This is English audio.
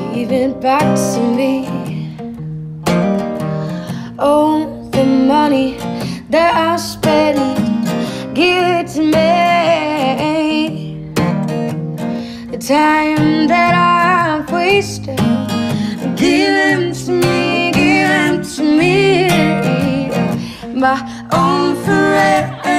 give it back to me. Oh, the money that I spent, give it to me. The time that I've wasted, give them to me, give them to me. My own forever.